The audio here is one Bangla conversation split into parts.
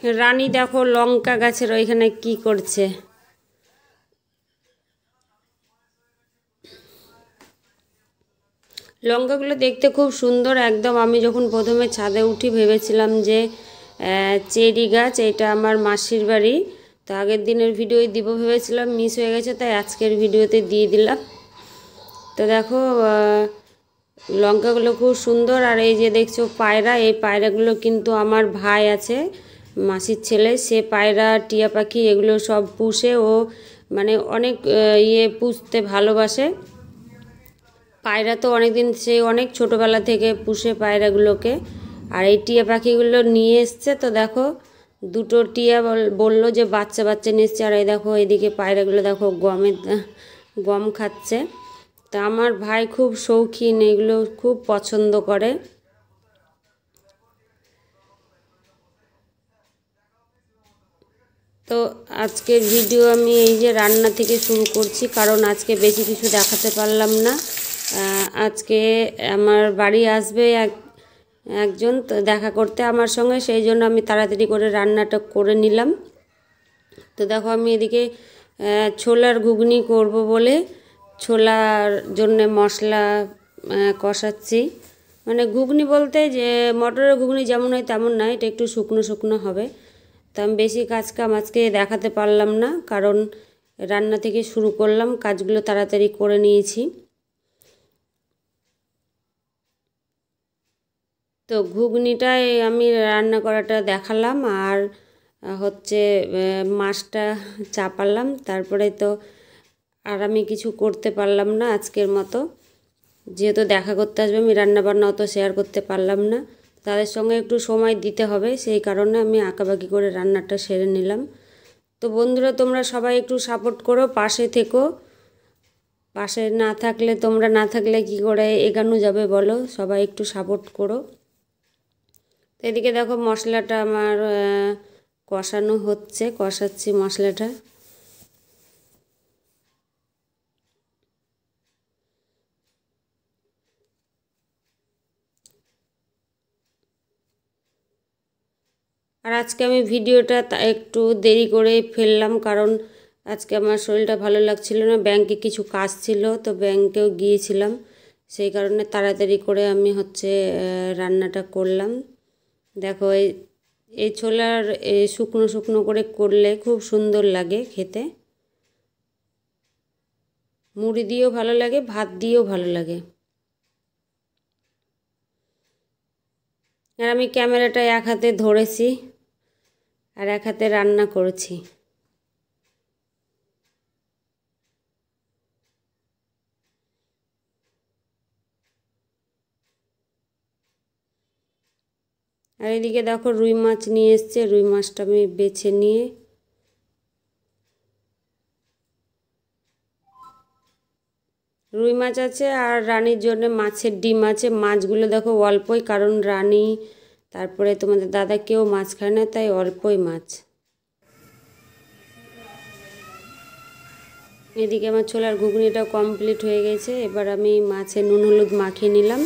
রানী দেখো লঙ্কা গাছের ওইখানে কি করছে। লঙ্কাগুলো দেখতে খুব সুন্দর একদম। আমি যখন প্রথমে ছাদে উঠি ভেবেছিলাম যে চেরি গাছ, এটা আমার মাসির বাড়ি। তো আগের দিনের ভিডিওই দিব ভেবেছিলাম, মিস হয়ে গেছে, তাই আজকের ভিডিওতে দিয়ে দিলাম। তো দেখো লঙ্কাগুলো খুব সুন্দর। আর এই যে দেখছো পায়রা, এই পায়রাগুলো কিন্তু আমার ভাই আছে মাসির ছেলে, সে পায়রা টিয়া পাখি এগুলো সব পুষে, ও মানে অনেক পুষতে ভালোবাসে। পায়রা তো অনেকদিন, সে অনেক ছোটোবেলা থেকে পুষে পায়রাগুলোকে। আর এই টিয়া পাখিগুলো নিয়ে এসছে। তো দেখো দুটো টিয়া বললো যে বাচ্চা বাচ্চা নিয়ে এসছে। আর এই দেখো এইদিকে পায়রাগুলো দেখো গম খাচ্ছে। তা আমার ভাই খুব শৌখিন, এগুলো খুব পছন্দ করে। তো আজকের ভিডিও আমি এই যে রান্না থেকে শুরু করছি, কারণ আজকে বেশি কিছু দেখাতে পারলাম না। আজকে আমার বাড়ি আসবে একজন তো দেখা করতে আমার সঙ্গে, সেই জন্য আমি তাড়াতাড়ি করে রান্নাটা করে নিলাম। তো দেখো আমি এদিকে ছোলার ঘুগনি করব বলে ছোলার জন্য মশলা কষাচ্ছি। মানে ঘুগনি বলতে যে মটরের ঘুগনি যেমন হয় তেমন নয়, এটা একটু শুকনো শুকনো হবে। তো আমি বেশি কাম আজকে দেখাতে পারলাম না, কারণ রান্না থেকে শুরু করলাম, কাজগুলো তাড়াতাড়ি করে নিয়েছি। তো ঘুগনিটাই আমি রান্না করাটা দেখালাম, আর হচ্ছে মাছটা চাপালাম। তারপরে তো আর আমি কিছু করতে পারলাম না আজকের মতো, যেহেতু দেখা করতে আসবে আমি রান্নাবান্না অত শেয়ার করতে পারলাম না। তাদের সঙ্গে একটু সময় দিতে হবে, সেই কারণে আমি আঁকাবাকি করে রান্নাটা সেরে নিলাম। তো বন্ধুরা তোমরা সবাই একটু সাপোর্ট করো, পাশে থেকো। পাশে না থাকলে, তোমরা না থাকলে কি করে এগানো যাবে বলো, সবাই একটু সাপোর্ট করো। তো এদিকে দেখো মশলাটা আমার কষানো হচ্ছে, কষাচ্ছি মশলাটা। আর আজকে আমি ভিডিওটা একটু দেরি করে ফেললাম, কারণ আজকে আমার শরীরটা ভালো লাগছিল না, ব্যাংকে কিছু কাজ ছিল, তো ব্যাংকেও গিয়েছিলাম, সেই কারণে তাড়াতাড়ি করে আমি হচ্ছে রান্নাটা করলাম। দেখো এই ছোলার শুকনো শুকনো করে করলে খুব সুন্দর লাগে খেতে, মুড়ি দিয়েও ভালো লাগে, ভাত দিয়েও ভালো লাগে। আর আমি ক্যামেরাটা এক হাতে ধরেছি আর এক হাতে রান্না করেছি। আর এদিকে দেখো রুই মাছ নিয়ে এসছে, রুই মাছটা আমি বেছে নিয়ে রুই মাছ আছে, আর রানীর জন্য মাছের ডিম আছে। মাছগুলো দেখো অল্পই, কারণ রানী তারপরে তোমাদের দাদা কেউ মাছ খায় না, তাই অল্পই মাছ। এদিকে আমার ছোলার ঘুগনিটা কমপ্লিট হয়ে গেছে। এবার আমি মাছে নুন হলুদ মাখিয়ে নিলাম,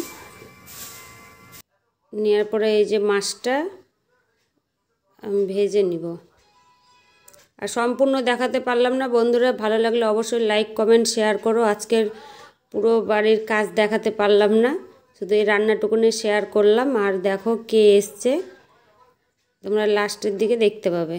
নেওয়ার পরে এই যে মাছটা আমি ভেজে নিব। আর সম্পূর্ণ দেখাতে পারলাম না বন্ধুরা, ভালো লাগলে অবশ্যই লাইক কমেন্ট শেয়ার করো। আজকের পুরো বাড়ির কাজ দেখাতে পারলাম না, শুধু এই রান্নাটুকুনি শেয়ার করলাম। আর দেখো কে এসছে, তোমরা লাস্টের দিকে দেখতে পাবে।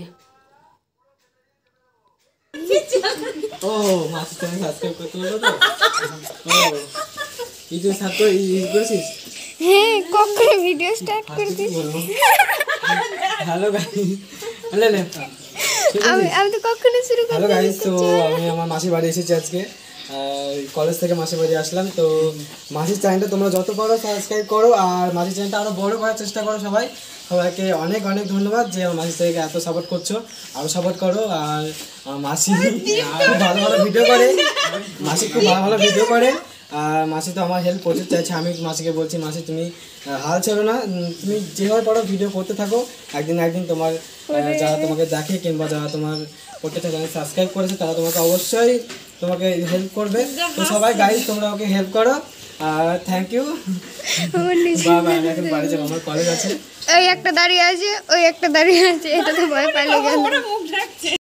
ও মাসি চ্যানেল সাবস্ক্রাইব করতে বললো তো? ও এই যে সাবস্ক্রাইব করেছিস? হ্যাঁ, কখন ভিডিও স্টার্ট করবি? হ্যালো গাইস, আমি তো কখনো শুরু করিনি। হ্যালো গাইস, তো আমি আমার মাসির বাড়ি এসেছি আজকে, কলেজ থেকে মাসির বাড়ি আসলাম। তো মাসির চ্যানেলটা তোমরা যত পারো সাবস্ক্রাইব করো, আর মাসির চ্যানেলটা আরও বড় করার চেষ্টা করো। সবাইকে অনেক অনেক ধন্যবাদ যে আমার মাসির থেকে এত সাপোর্ট করছো, আরও সাপোর্ট করো। আর মাসি খুব ভালো ভালো ভিডিও করে, মাসি খুব ভালো ভালো ভিডিও করে। আর মাসি তো আমার হেল্প প্রচুর চাইছে। আমি মাসিকে বলছি, মাসি তুমি হাল ছেড়ো না, তুমি যেভাবে পারো ভিডিও করতে থাকো। একদিন একদিন তোমার যারা তোমাকে দেখে কিংবা যারা তোমার প্রত্যেকটা চ্যানেল সাবস্ক্রাইব করেছে তারা তোমাকে অবশ্যই তোমাকে হেল্প করবে। তো সবাই গাইজ তোমরা ওকে হেল্প করো। থ্যাংক ইউ, আমার নিজে বাবা। আমি এখন বাড়ি যাবো, আমার কলেজ আছে। ওই একটা দাঁড়িয়ে আছে, ওই একটা দাঁড়িয়ে আছে, এটা তো ভয় পাইলে গেল।